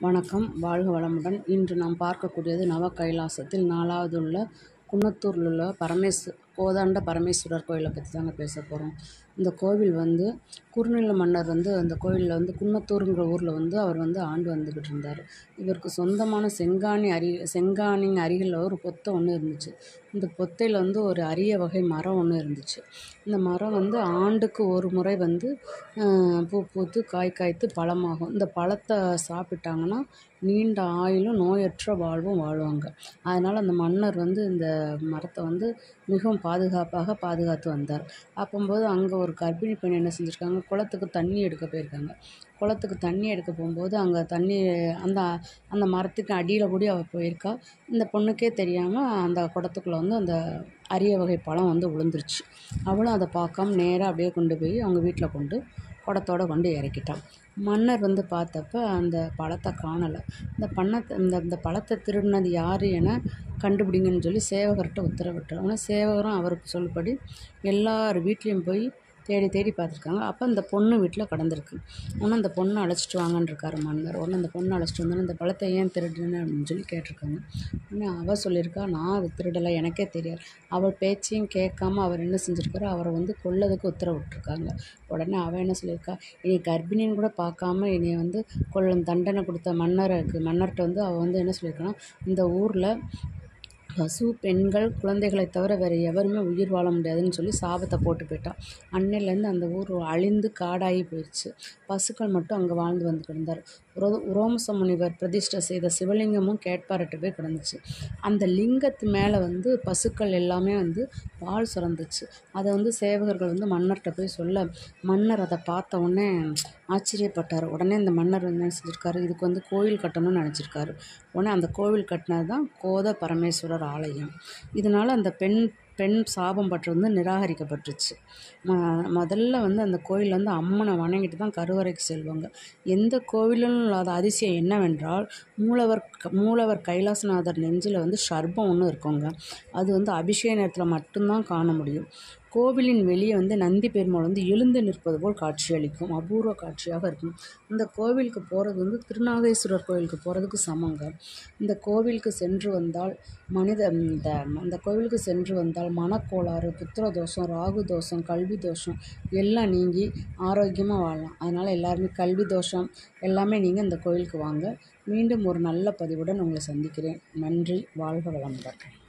வணக்கம், வாழ்க வளமுடன். இன்று நாம் பார்க்கக்கூடியது நவ கைலாசத்தில் 4வது உள்ள குன்னத்தூரில் உள்ள கோதாண்ட பரமேஸ்வரர் கோயிலை பற்றி தாங்க பேச போகிறோம். இந்த கோவில் குறுநில மன்னர் அந்த கோவிலில் குன்னத்தூருங்கிற ஊரில் அவர் ஆண்டு வந்துக்கிட்டு இருந்தார். இவருக்கு சொந்தமான செங்கானின் அருகில் ஒரு பொத்தை ஒன்று இருந்துச்சு. இந்த பொத்தையில் ஒரு அரிய வகை மரம் ஒன்று இருந்துச்சு. இந்த மரம் ஆண்டுக்கு ஒரு முறை பூ பூத்து காய் காய்த்து பழமாகும். இந்த பழத்தை சாப்பிட்டாங்கன்னா நீண்ட ஆயுளும் நோயற்ற வாழ்வும் வாழ்வாங்க. அதனால் அந்த மன்னர் இந்த மரத்தை மிகவும் பாதுகாத்து வந்தார். அப்போது அங்கே ஒரு கர்ப்பிணி பெண் என்ன செஞ்சுருக்காங்க, குளத்துக்கு தண்ணி எடுக்க போயிருக்காங்க. குளத்துக்கு தண்ணி எடுக்க போகும்போது அங்கே தண்ணி அந்த மரத்துக்கு அடியில் கூடி அவள் போயிருக்கா. இந்த பொண்ணுக்கே தெரியாமல் அந்த குடத்துக்குள்ளே அந்த அரிய வகை பழம் விழுந்துருச்சு. அவளும் அதை பார்க்காம நேராக அப்படியே கொண்டு போய் அவங்க வீட்டில் குடத்தோடு கொண்டு இறக்கிட்டான். மன்னர் பார்த்தப்ப அந்த பழத்தை காணலை. இந்த பழத்தை திருடினது யார் என கண்டுபிடிங்கன்னு சொல்லி சேவகர்கிட்ட உத்தரவிட்டார். ஆனால் சேவகரும் அவருக்கு சொல்லுபடி எல்லார் வீட்லேயும் போய் தேடி தேடி பார்த்துருக்காங்க. அப்போ அந்த பொண்ணு வீட்டில் கடந்திருக்கு. ஆனால் அந்த பொண்ணை அழைச்சிட்டு வாங்கன்னு இருக்கார் மன்னர். உடனே அந்த பொண்ணை அழைச்சிட்டு வந்தோன்னே இந்த பழத்தை ஏன் திருடுன்னு அப்படின்னு சொல்லி கேட்டிருக்காங்க. உடனே அவள் சொல்லியிருக்கா, நான் அதை திருடலை, எனக்கே தெரியாது. அவள் பேச்சையும் கேட்காம அவர் என்ன செஞ்சுருக்காரு, அவரை கொல்லதுக்கு உத்தரவிட்டிருக்காங்க. உடனே அவள் என்ன சொல்லியிருக்கா, இனி கர்ப்பிணின்னு கூட பார்க்காம என்னைய தண்டனை கொடுத்த மன்னர்கிட்ட அவள் என்ன சொல்லியிருக்கான்னா, இந்த ஊரில் பசு, பெண்கள், குழந்தைகளை தவிர வேறு எவருமே உயிர் வாழ முடியாதுன்னு சொல்லி சாபத்தை போட்டு போயிட்டான். அன்னையிலேருந்து அந்த ஊர் அழிந்து காடாகி போயிடுச்சு. பசுக்கள் மட்டும் அங்கே வாழ்ந்து கிடந்தார். உரோமச முனிவர் பிரதிஷ்டை செய்த சிவலிங்கமும் கேட்பாரட்டு போய் கிடந்துச்சு. அந்த லிங்கத்து மேலே பசுக்கள் எல்லாமே பால் சுரந்துச்சு. அதை சேவகர்கள் மன்னர்கிட்ட போய் சொல்ல, மன்னர் அதை பார்த்த உடனே ஆச்சரியப்பட்டார். உடனே இந்த மன்னர் என்ன செஞ்சுருக்காரு, இதுக்கு கோயில் கட்டணும்னு நினச்சிருக்காரு. உடனே அந்த கோவில் கட்டினது தான் கோத பரமேஸ்வரர் ஆலயம். இதனால் அந்த பெண் சாபம் பற்று நிராகரிக்கப்பட்டுருச்சு. முதல்ல அந்த கோயில் அம்மனை வணங்கிட்டு தான் கருவறைக்கு செல்வாங்க. எந்த கோவிலும் இல்லாத அதிசயம் என்னவென்றால், மூலவர் கைலாசநாதர் நெஞ்சில் சர்ப்பம் ஒன்று இருக்குங்க. அது அபிஷேக நேரத்தில் மட்டும்தான் காண முடியும். கோவிலின் வெளியே நந்தி பெருமாள் எழுந்து நிற்பது போல் காட்சியளிக்கும். அபூர்வ காட்சியாக இருக்கும். இந்த கோவிலுக்கு போகிறது திருநாகேஸ்வரர் கோவிலுக்கு போகிறதுக்கு சமங்க. இந்த கோவிலுக்கு சென்று வந்தால் இந்த கோவிலுக்கு சென்று வந்தால் மனக்கோளாறு, புத்திர தோஷம், ராகு தோஷம், கல்வி தோஷம் எல்லாம் நீங்கி ஆரோக்கியமாக வாழலாம். அதனால் எல்லாருமே கல்வி தோஷம் எல்லாமே நீங்கள் இந்த கோவிலுக்கு வாங்க. மீண்டும் ஒரு நல்ல பதிவுடன் உங்களை சந்திக்கிறேன். நன்றி. வாழ்க வளமுடன்.